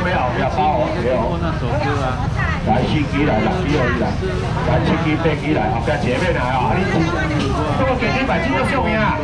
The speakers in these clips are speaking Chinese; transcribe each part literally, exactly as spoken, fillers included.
没有？不要包哦，没有。 那首歌啊。 来四支来，六支哦，你来。来七支八支来，后边前面来哦，你这个给你买这个上面啊。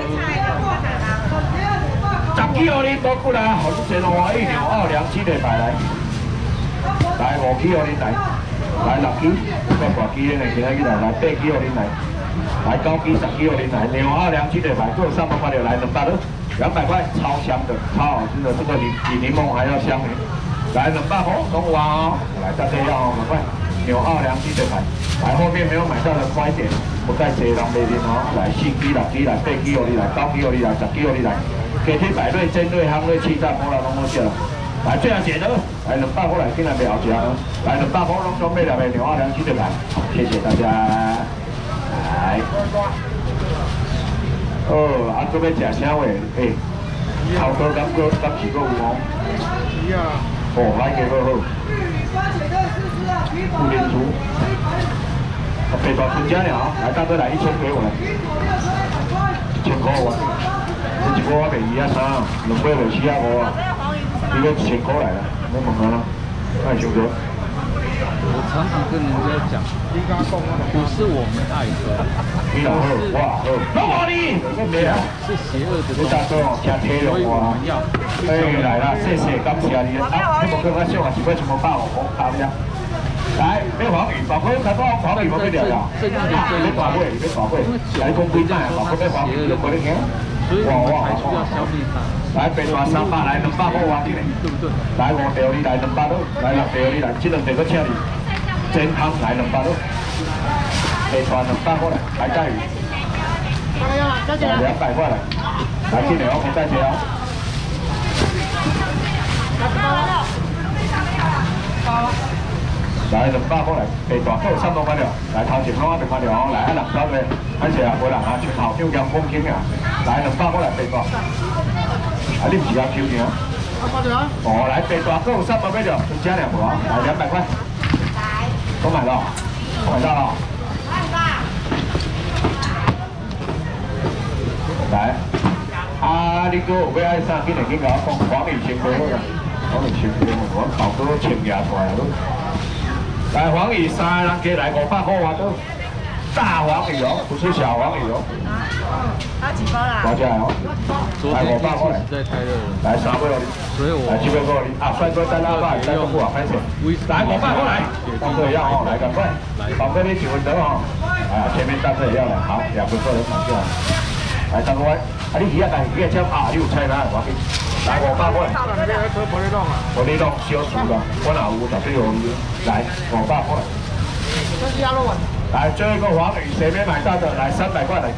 十支哦，你倒过来，好，你先我一两二两支来排来。来五支哦，你来。来六支，再大支的呢，其他几来，来八支哦，你来。来九支、十支哦，你来。两二两支来排，各三百块的来两百多。 两百块，超香的，超好吃的，这个比比柠檬还要香呢。来，两百块，中午啊！来，大家要哦，赶快，牛二两鸡腿排。来，后面没有买到的快一点，不再接人袂啉哦。来，四支、六支来，八支哦你来，九支哦你来，十支哦你来。给天百瑞、尖锐、夯锐、气炸、波浪拢好食啦。来，最后解的，来两百块来，今日袂好食哦。来，两百块拢准备了没？牛二两鸡腿排，谢谢大家。来。 哦，啊，准备食啥话？诶，头哥感觉敢是够有哦。是啊。哦，来个好好。富林猪。啊，白大春家了，来大哥来一千给我来。一千块我。这一个我卖二啊三，两个卖四啊五啊。你个一千块来了，我问下啦，那想着。 我常常跟人家讲，不是我们爱喝， 你老好哇好，老你，对啊， 是邪恶的东西， 所以我们要。哎，来啦，谢谢，感谢你。啊，你无跟我笑啊，是要全部包我包呀。来，买黄鱼，宝哥，看到黄鱼无要了呀？啊，你要大尾，你要大尾，来讲几摆，宝哥买黄鱼就过来听。哇哇哇！来，白大三百，来两百块换起来，对不对？来五条，你来两百多，来六条，你来，这两条搁请你。 真汤来两百多，白船两百块来，来带鱼，来两百块来，来进来哦，我带钱哦。来两百块来，白船够三百块了，来头前拢还没看到哦，来啊六百块，看是啊，无人啊，全头叫阳光景啊，来两百块来白船，啊你唔是要抽钱哦？哦，来白船够三百块了，增加两个啊，来两百块。 都买到，都买到了。来，啊，你哥有要爱啥，今日去甲我讲，黄鱼先过好啦，黄鱼先过好，我宝哥请牙出来了。来，黄鱼三个人加来五百块哇都，大黄鱼哦，不是小黄鱼哦。 啊，几包啦？ 多少哦？来五百块。 实在太热了。来三百块， 所以我来七百块，啊，帅哥在那吧，在东部啊，拍摄。来五百块来，大哥也要哦，来赶快，宝哥你几分钟哦？啊，前面大哥也要来，好，两分钟人抢下来。来大哥，啊你鱼啊，但鱼啊，只啊，你有菜哪？我给，来五百块。我你弄小数啦，我哪有绝对有鱼，来五百块。这是鸭肉丸。来最后一个黄鱼，谁没买到的？来三百块来。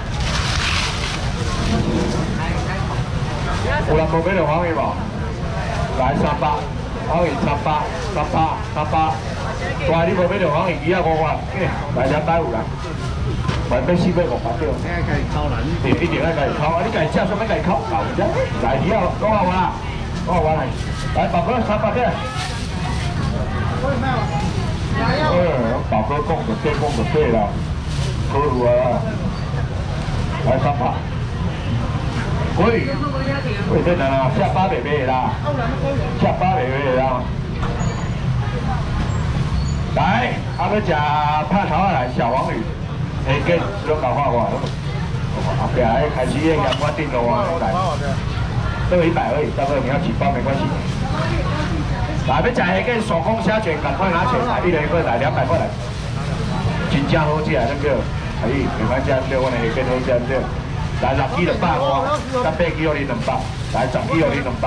有人无买到黄鱼无？来三百，黄鱼三百，三百，三百。大你无买到黄鱼，鱼啊五万，来两百有啦。还要四百五百对。你爱家己烤啦，你一定爱家己烤，啊你家己食，什么家己烤？搞只。来鱼啊，多少万啊？多少万来？来宝哥三百块。哎，宝哥讲就对，讲就对啦，可有啊？来三百。 喂，喂，这哪啦？下巴袂买啦，下巴袂买啦。来，阿要食拍头啊来，小黄鱼，下根都搞化我。后边还开始个阳光顶楼啊，来，都一百而已，大哥你要几包没关系。来，要食下根手工虾卷，赶快拿钱来，一人一份来，两百块来。真正好食啊，那个，可以，没关系，对，我那下根好食对。 来六支两百块，甲八支互你两百，来十支互你两百。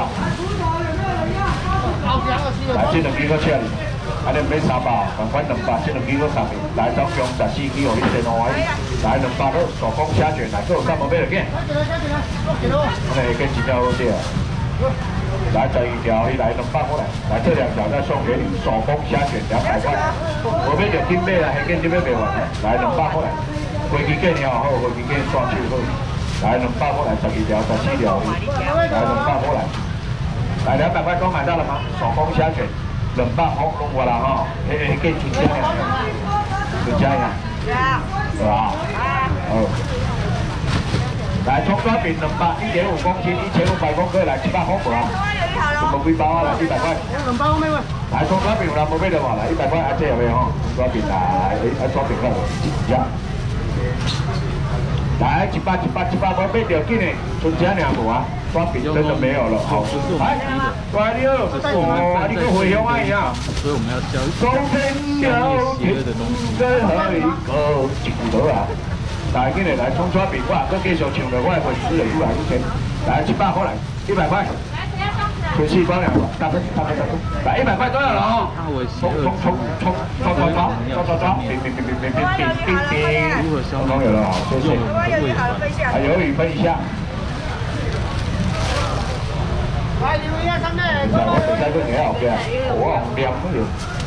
来这两支搁请你，啊你买三百，同款两百，这两支搁送你。来总共十四支互你先五个，来两百个手工虾卷，来搁有三毛买就见。我那跟真正好食。来十二条，你来两百块来，来这两条再送给你手工虾卷两百块。我买就紧买啦，下紧就要卖完，来两百块来。飞机件也好，飞机件刷手好。 来两百块来，十二条、十四条，来两百块来，来两百块都买到了吗？手工虾卷，两百块弄过来哈，诶诶，给春节呀，春节呀，是吧？哦， 来，葱抓饼两百，一点五公斤，一千五百公克，来七百块无啊？什么几包啊？来一百块。 两包没问。 来，葱抓饼有人无买的话，来一百块，啊这有没有吼？葱抓饼来，来抓饼块一只。来，一百一百一百块买掉紧的，剩这两无啊？抓饼真的没有了，好。来，来你好，哦，你跟回乡啊一样。 所以我们要教中天了天最后一个一骨头啊！来，今日来葱抓饼，我搁继续唱着我的粉丝的出来，先来七百块来，一百块。全四包两个，大分大分大分，来一百块都有了哦。冲冲冲冲抓抓抓抓抓抓，冰冰冰冰冰冰冰冰冰，通通有了哦，谢谢。啊，鱿鱼分一下。 来，留一下上面。 我等下就给后边，哇，凉了。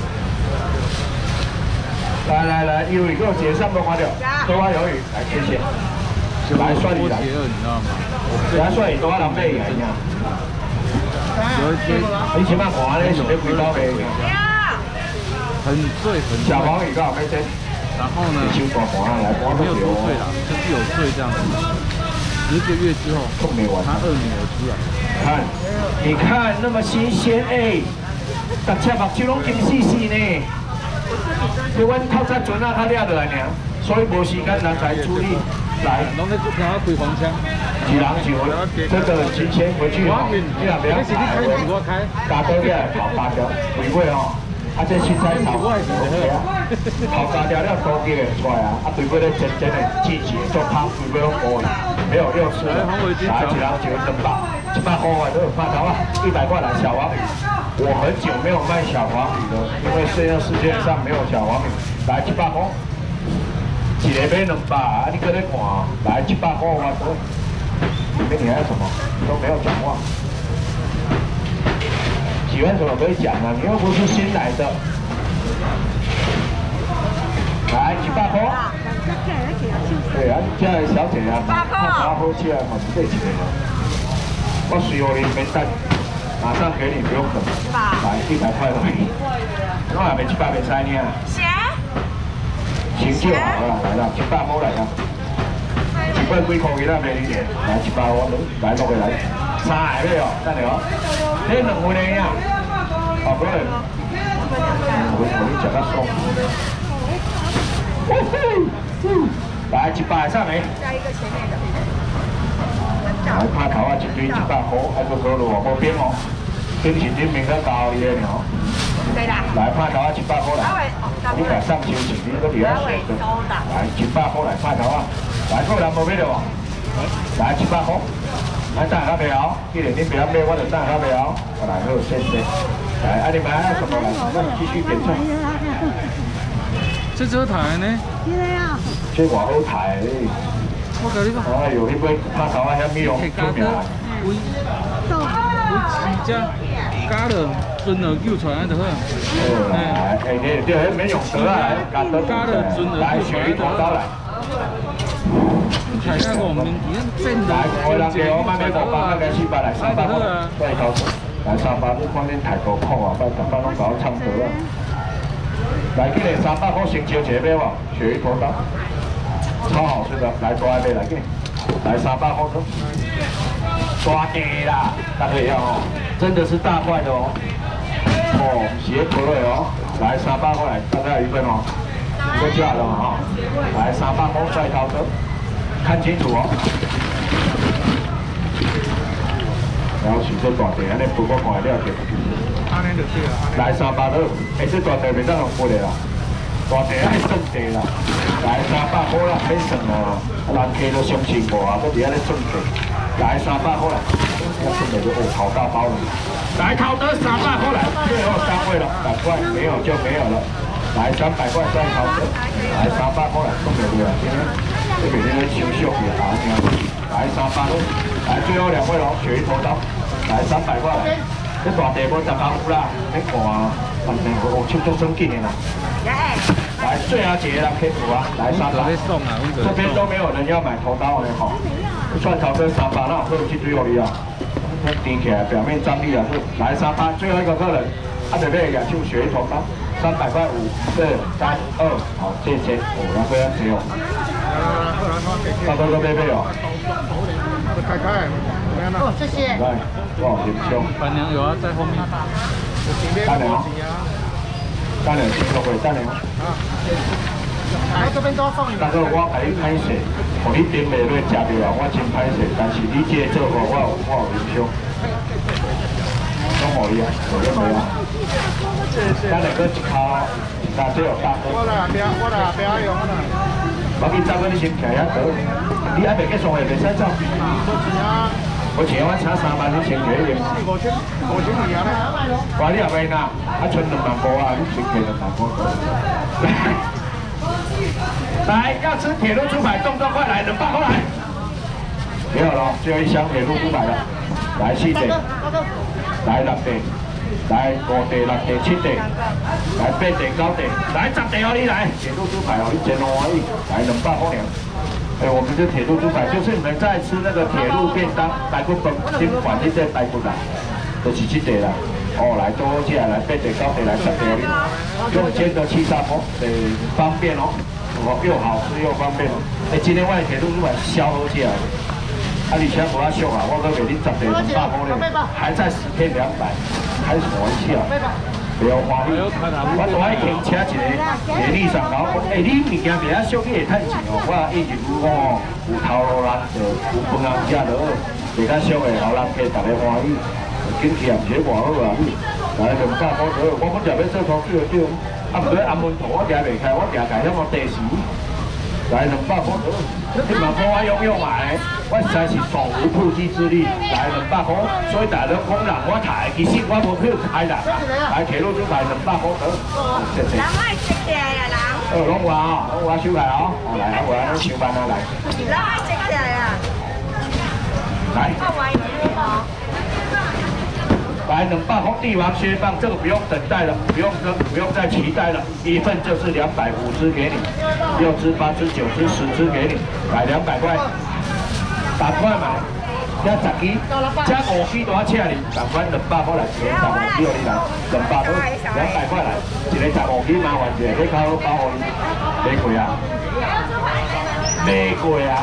来来来，鱿鱼给我结上都花掉，都花鱿鱼，来谢谢。来算你来， 你知道吗？ 来算你多少人买呀？ 有一天， 你起码看咧是咧几包卖？ 很醉很小黄鱼刚好没蒸， 然后呢， 收大盘来， 没有多醉啦，就是有醉这样子。十个月之后，他二女儿出来， 看，你看那么新鲜哎，大家目睭拢金细细呢。台湾透早船啊，较抓落来尔，所以无时间人才处理。来， 拢在做开开黄腔。 几郎酒，真的很新鲜，回去哦，你若不要开，打多起来跑八条，回味哦。啊，这青菜炒饭是 OK 啊，炒八条了多几个出来啊，啊，对尾咧真真的季节做汤，对尾拢无没有又吃了。来，几郎酒真棒，一百块都有发条啊，一百块来小黄鱼。我很久没有卖小黄鱼了，因为现在世界上没有小黄鱼。来，一百块，一个买两百，啊，你搁咧看，来一百块我都。里面你还有什么都没有讲话，喜欢什么可以讲啊，你又不是新来的。来，一百块。对啊，这位小姐啊，泡茶喝起来嘛是最甜的。我随后你没单，马上给你，不用等。来，一百块而已。我还没一百没塞呢。行。行就好了，来啦，一百块来啦。一百几块几啦，卖你哋，来一百我来落去来，三下咩哦，得嚟哦，呢两碗你啊，哦嗰嚟，會同你食得鬆。來一百上嚟。加一個前面的。來拍頭啊，一堆一百塊，喺個嗰度喎，冇邊喎，跟前啲面都教嘢嘅嗬。對啦。來拍頭啊，一百塊嚟。你嚟上超前啲都比較熟嘅。來一百塊嚟拍頭啊。來，個人冇俾你喎，來七百塊，來等下未有，既然你不要買，我就等下未有，我來好，謝謝。來，啊你買還有什麼來？那你繼續點菜。 這隻台呢？ 這外好台。 我跟你講。 哎呦，你買拍頭啊，遐米龍出名。 為為飼只假了，準了救出來就好。 哎，哎，你對，迄免用刀啊，假刀。 假了準了救出來就好。睇下我們而家真係我人嘅我買咩五百，買嘅四百嚟，三百蚊，都係夠。嚟三百，你看恁太高酷啊，不然十百攏搞差唔多啊。嚟，今日三百塊先招一個咩喎？鱈魚頭刀，超好吃的，來多一杯來，給。來三百塊都，大隻啦，大家要哦，真的是大塊的哦。哦，斜口味哦，來三百塊來，大家有一份哦，都加了嘛哈。來三百塊再掏的。看清楚哦，然後選出大地，安尼不過看了解。來三百多，誒，這大地袂當用過嚟啦，大地愛算地啦。來三百塊啦，免算啦，人客都相信我啊，都伫安尼算地。來三百塊啦，我算嚟就哦，好大包了。來掏得三百塊來，最後三位了，趕快沒有就沒有了。來三百塊再掏得，來三百塊來，送給你了，今天。这边那个小小的啊，来三百咯，来最后两位咯，鱈鱼头刀，来三百块来，这大地无十公夫啦，你看啊，反正我手足生劲的啦。来最后一个人客服啊，来三百，这边都没有人要买头刀的吼，蒜头跟三百那会有去追我你啊，它顶起来表面张力啊，来三百，最后一个客人，啊这边也就鱈鱼头刀，三百块五四三二，好谢谢，我那边只有。 大哥哥买买哦。 开开，哦，谢谢。 来，哇，很香。 板娘有啊，在后面。 干粮，干粮先落去，干粮。 来这边都送你。 大哥，我给你拍摄，互你顶袂落食着啊，我真拍摄，但是你这做法我有我有影响。拢互伊啊，互你袂啊。干粮搁一烤，大这有大哥。 我来边，我来边用啦。 我去走，你先徛遐倒。你还袂结束的，袂使走。 多钱啊？ 我请我差三万，你先给伊。 五千，五千二啊！ 我你也袂拿，啊剩两万五啊，你先给两万五。来，要吃铁路猪排，动作快来，冷爸过来。没有了，最后一箱铁路猪排了。来四地，来六地，来五地、六地、七地，来八地、九地，来十地哦，你来。铁路猪排哦，你真欢喜，来冷爸过来。哎，我们这铁路猪排就是你们在吃那个铁路便当，排骨饭，先管你这排骨啦，就是这地啦。哦，来多好吃，来八地、九地，来十地哦，用煎的气炸锅，诶，方便哦，哦又好吃又方便哦。哎，今天我的铁路猪排烧好吃啊，啊而且无啊俗啊，我搁给你十地两百块呢，还在十片两百，开什么玩笑？不要欢喜，我都爱停车一个地理上头讲，哎，你物件袂晓俗，你会趁钱哦。我一入屋哦，有头路人就有饭通食就好，袂较俗的，后人客大家欢喜，经济也毋是偌好啊。来两百块左右，我本来要做土鸡的叫，啊毋过安门图我行袂开，我行开迄个地时。来两百块左右，你嘛帮我用用买，我实在是手无缚鸡之力。来两百块，所以大家讲人我抬，其实我无去开啦。来铁路猪排两百块得，谢谢。人爱食嘅啊人。哦，拢话哦，拢话收来哦，来啊，我来上班啊来。人爱食嘅啊。来。来两百块帝王蟹棒，这个不用等待了，不用跟不用再期待了，一份就是两百五只给你，六只、八只、九只、十只给你，来两百块，赶快买，加十支，加五支多少钱哩？赶快两百块来，一个十五支你来，两百块，两百块来，一个十五支麻烦一下，你靠包我，没贵啊，没贵啊。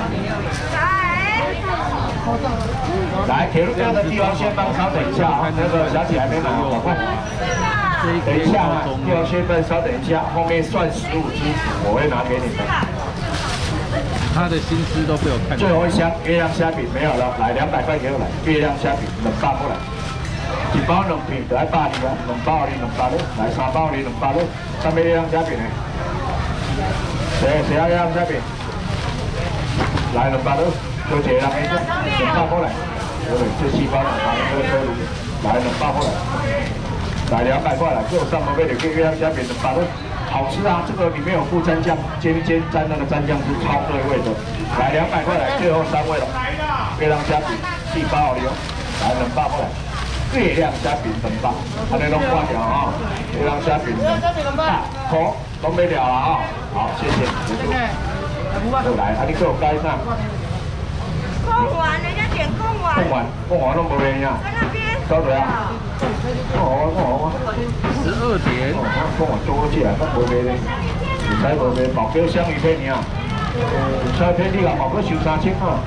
来，铁路这个地方先帮稍等一下啊，那个小姐还没买，赶快。等一下啊，地方先分，稍等一下，后面算十五支，我会拿给你们。 他的心思都被我看到。 最后一箱月亮虾饼没有了，来两百块给我来，月亮虾饼两百过来，一包两片，来百二啊，两包二两百六，来三包二两百六，上面月亮虾饼呢？谁谁要月亮虾饼？来两百六。就这啦，两百过来，我们这七包两包，这个车炉来两百过来，来两百块来，给我上门贝的给月亮虾饼两百六，好吃啊！这个里面有附蘸酱，煎煎沾那个蘸酱是超对味的。来两百块来，最后三位了，月亮虾饼七包的哦，来两百过来，月亮虾饼两百，安尼拢挂掉啊！月亮虾饼两百，好，都没了了啊！好，谢谢，结束。来，啊，你给我盖上。 贡丸，人家点贡丸。 贡丸，贡丸都无便宜啊。 在那边。 多少啊？贡丸，贡丸， 十二点。 哦，贡丸多好吃啊，都无便宜。唔使无便宜，毛叫香鱼片尔。香鱼片你讲毛叫收三千啊。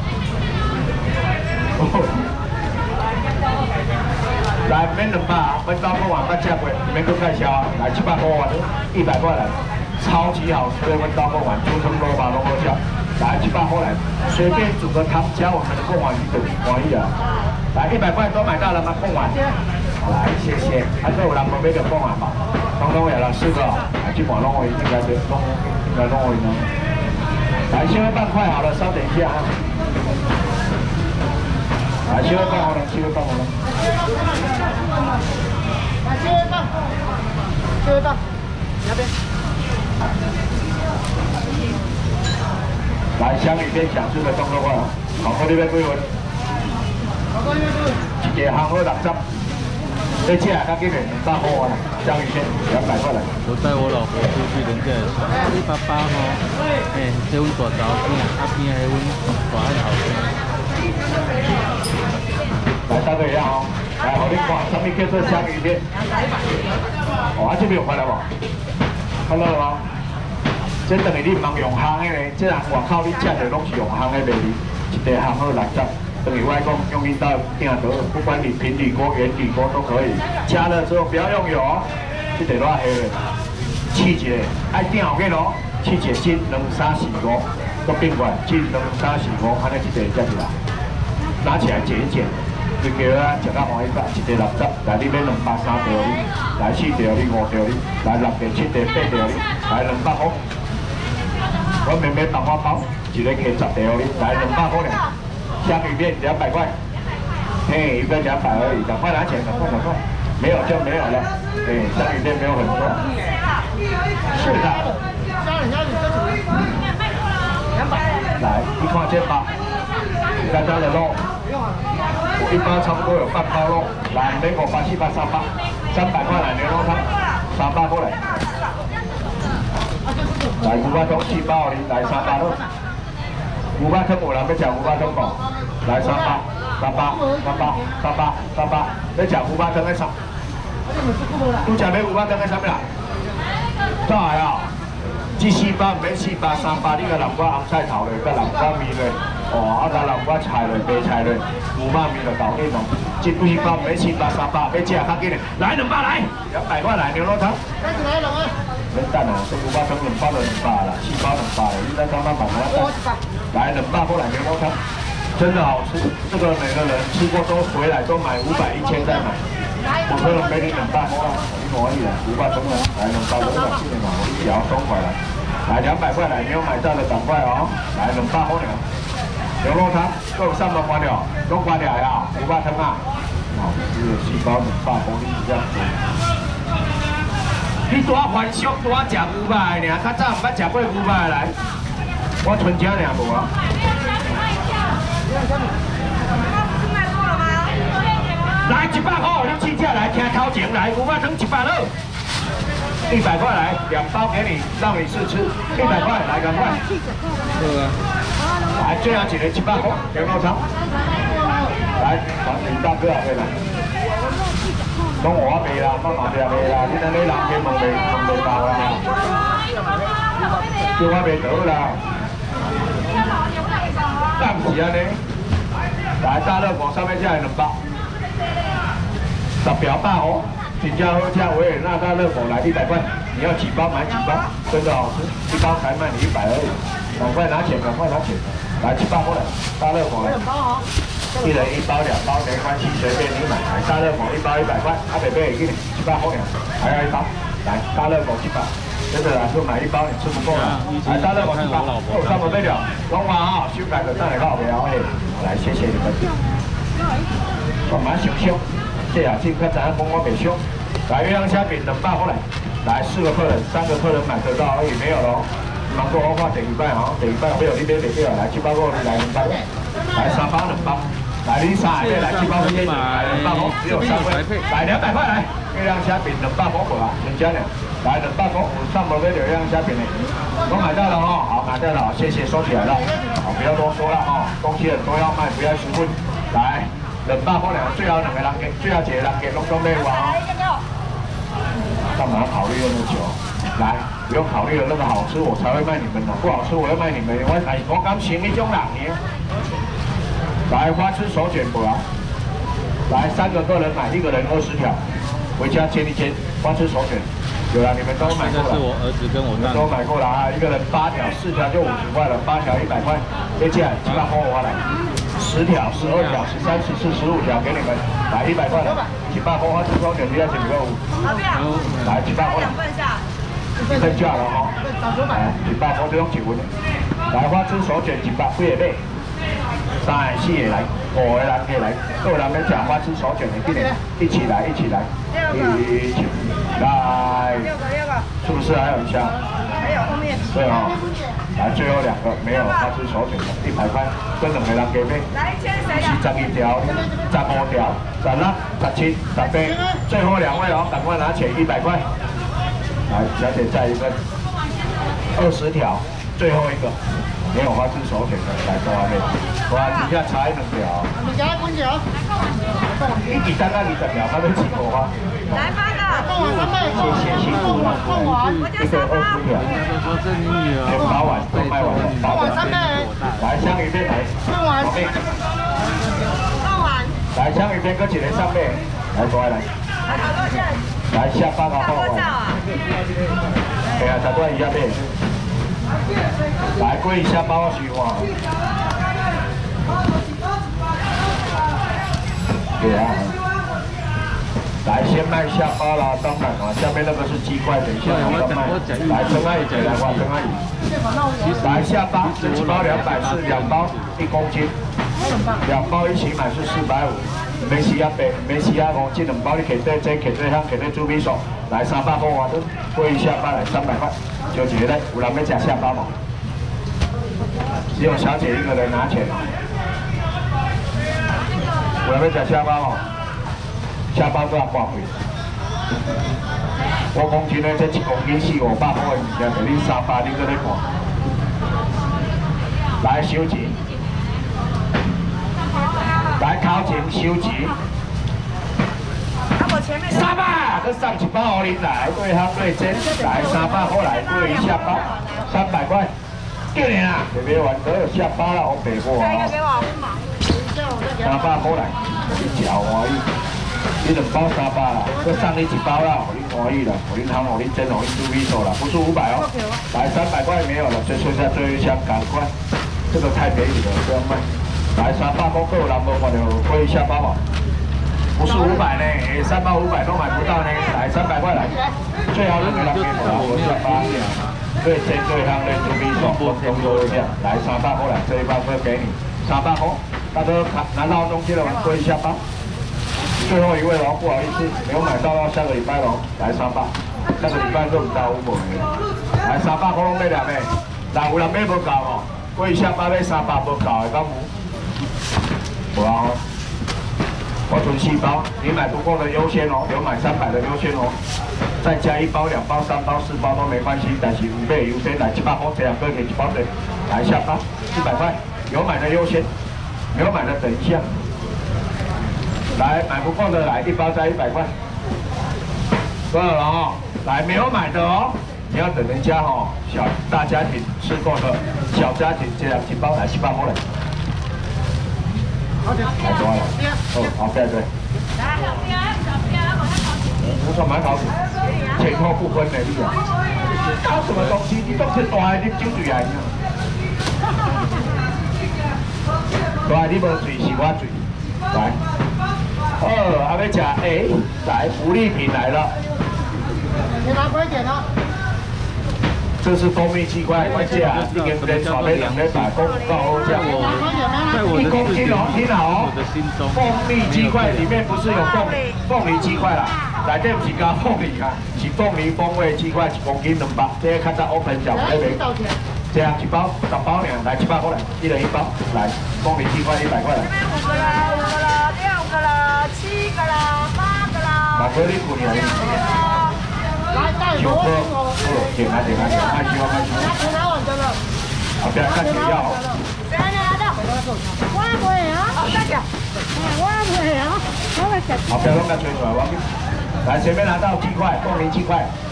来，免两百啊，本刀贡丸捌食过，免搁介绍啊。来七百块丸，一百块来，超级好吃的本刀贡丸，猪葱萝卜拢好吃。来七百块来，随便煮个汤加我们的贡丸鱼粉，可以啊。来一百块都买到了吗？贡丸。来，谢谢。还是有人没买到贡丸嘛？通通有了四个，来今晚弄我应该是弄应该弄我呢。来，先半块好了，稍等一下啊。来，先半好了，先半好了。 来，先半，先半，那边。 来，香鱼片想吃的动作话，好过你要几份？ 好过你要几份？ 一个行好六十，你吃啊，较几片？三块啊，香鱼片两百块来。 我带我老婆出去，人家也说，你爸爸吼，哎，这阮大早边啊边还阮大汉后生。 来，大家一样哦。来，我你看，上面叫做香鱼片。哦，啊这边有看到无？看到了吗？ 这等于你唔通用烘的咧，这人外口你食着拢是用烘的卖你，一地烘好六十。等于外公用力到定得，不管你平底锅、圆底锅都可以。加热之后不要用油，这得热黑了。试一下，爱定好个咯，试一斤两三四五，都变过来，斤两三四五，安尼一地接起来，拿起来剪一剪，就叫啊食到欢喜吧，一地六十，来你买两百三条哩，来四条哩，五条哩，来六条、七条、八条哩，来两百块。我明明办法包，一个客十条哩，来两百块俩。虾米面两百块，嘿，一个两百而已，赶快拿钱，赶快赶快，没有就没有了。对，虾米面没有很多。是的。来，一块钱吧。刚刚的肉，一包差不多有半包肉。来，美国八七八三八，三百块来牛肉汤，三百过来。来，五百桶七包哩，来三百肉。五百汤有人要吃五百汤无？来三百，三百，三百，三百，三百，要吃五百汤的啥？你吃要五百汤的啥物啦？再来啊！这四百唔免四百，三百你个南瓜红菜头嘞，甲南瓜面嘞，哦，啊甲南瓜菜嘞、白菜嘞，牛肉面就搞定咯。这几包唔免四百、三百，要吃较紧嘞，来两百来，两百块来牛肉汤。免等啊，这五百汤两包就两百啦，四包两百，你再慢慢慢慢等。来两百过来牛肉汤，真的好吃。这个每个人吃过都回来都买五百、一千再买。我可能给你两百块，你可以了，五百中了，来两百五百七点嘛，我一条送回来。来两百块来，没有买到的赶快哦。来两百块了，牛肉汤够三百块了，拢关了呀，五百汤啊。好，这个四包两百公里这样子。你多欢喜多食五百的尔，较早唔捌食过五百来。我存钱俩无啊。来一百块，你试下来听头前来，五百汤一百二，一百块来，两包给你，让你试吃，一百块来，赶快。 对啊。 来，最后一个一百块牛肉汤。来，黄林大哥啊，过来。讲我卖啦，我嘛卖卖啦，你安尼人家问袂问袂到啦。叫我卖倒啦。但唔是安尼，来大热狗上面加两包，十条大哦，真正好吃维也纳大热狗来一百块，你要几包买几包，真的好吃，一包才卖你一百而已，赶快拿钱，赶快拿钱，来七包过来，大热狗来，一人一包两包没关系，随便你买，来大热狗一包一百块，阿北北给你七包后面，还要一包，来大热狗七包。真的啦，就买一包你吃不够了。来，大热狗七包，够三百倍了。龙华啊，修改的上来告别哎，来谢谢你们。干嘛想凶？这下进客咱公我北凶。来月亮虾饼两百过来，来四个客人，三个客人买得到而已，没有喽。芒果我话第一摆哈，第一摆没有你买没有，来七包过来，来两包，来三包两包。来你三个来七包先，来两百包，只有三位，来两百块来。月亮虾饼两百包过来，成交了。来两百公，我上门的流量虾饼呢，都买到了哈，好买到了，谢谢收起来了，好不要多说了哈，东西很多要卖，不要询问。来，两百公两个最好两个人给，最好几个人给拢都卖完哦。干嘛考虑那么久？来，不用考虑了，那个好吃我才会卖你们的，不好吃我会卖你们，我哎我敢请一种人呢。来，花枝手卷不啊？来，三个个人买，一个人二十条，回家煎一煎，花枝手卷。有了，你们都买过了。 这是我儿子跟我大都买过了啊！一个人八条，四条就五十块了，八条一百块，接下来几百块我来，十条、十二条、十三、十四、十五条给你们，来一百块了，几百块花枝手卷，你要几个五？来几百块，一份价了哈，来几百块就用几份，来花枝手卷几百，不也买？三四个来，五个人可以来，各人要吃花枝手卷的，今年一起来，一起来，一起来，是不是还有一箱？ 还有后面。 对哈、哦，来最后两个没有花枝手卷的，一百块，跟两个人给买。 来，签谁的？ 十一条，十五条，十六、十七、十八，最后两位哦，赶快拿钱一百块。来，小姐再一份，二十条，最后一个。没有花枝手卷的，来多下面，哇，底下差一两条。 你加几条？ 一几单啊？二十条，那边几朵花？ 来八个。 贡丸三倍，贡丸贡丸， 我叫沙包。 说这里有全包完都卖完了， 贡丸三倍， 来香鱼片来， 贡丸， 贡丸。 来香鱼片搁一个上面，来过来来， 来好多件。 来下巴个大锅放完， 照啊。 哎呀，十块一下面，来过一下包徐花，对啊。 来，先卖下巴啦，当然啊，下面那个是鸡块，等一下我再卖。来，真爱姐来话，真爱姨。来下巴，这几包两百四，两包一公斤，两包一起买是四百五。梅西亚白，梅西亚五，这两包你可以对这，可以对香，可以对猪皮手。来三百块啊，都贵下巴来三百块，就一个嘞。有人要吃下巴吗？只有小姐一个人拿钱。有人要吃下巴吗？ 下包都要挂贵，我讲真诶，这一公斤四五百块的物件，给你三百，你搁咧看。来收钱，来头前收钱。 啊，我前面。 三百，搁送一包给您来，对行对真，来三百块来贵一下包，三百块，够你啦，特别完都有下包啦，我白货啊。 下一个给我。 三百块来，一条欢喜。 你两包三百啦，再送你一包啦，我恁欢喜啦，我恁行，我恁真，我恁猪皮手啦，不是五百哦，来三百块没有了，最剩下最后一箱，赶快，这个太便宜了，不要卖，来三百块够人无看到可以下包嘛，不是五百呢，三包五百都买不到呢，来三百块来，最好是给人给我，我下巴，对真对行对猪皮手，通通都一样，来三百块来，这一包会给你三百块，大家拿到东西了吗？可以下包。 最后一位哦，不好意思，没有买到到下个礼拜喽，来三百，下个礼拜都唔到五百个，来三百可拢买两枚，但有人买无够哦，贵下巴买三百无够的，敢有？有啊，我存四包，你买不够的优先哦，有买三百的优先哦，再加一包、两包、三包、四包都没关系，但是五倍优先，来七百块这两个给一包的，来下巴一百块，有买的优先，没有买的等一下。 来买不够的来一包再一百块，多少了哦？来没有买的哦，你要等人家哦，小大家庭吃够的，小家庭这样几包来七八包来，来多了，哦好对对，我说买搞前后不分的你啊，搞什么东西？你都是大的你酒醉啊！大的你无醉是我醉，来。 哦，还没讲哎，来福利品来了， 你拿快点啊！ 这是蜂蜜鸡块，快价，一根两草莓两根百公告欧价，一公斤哦，听好哦，蜂蜜鸡块里面不是有凤凤梨鸡块啦，内底不是加凤梨啊，是凤梨风味鸡块，一公斤两百，这个看到 open 小那边，这样一包十包两，来七八块来，一人一包，来凤梨鸡块一百块来。五个了，五个了，六个了。 七个啦，八个啦，哪个你过年？ 来带九个，哦，点啊点啊点，慢修慢修。 拿完的了。 好，不要看水药。 谁来拿到？我不会啊，大家。我不会啊，我会吃。 好，不要弄那吹出来，我来前面拿到鸡块，凤梨鸡块，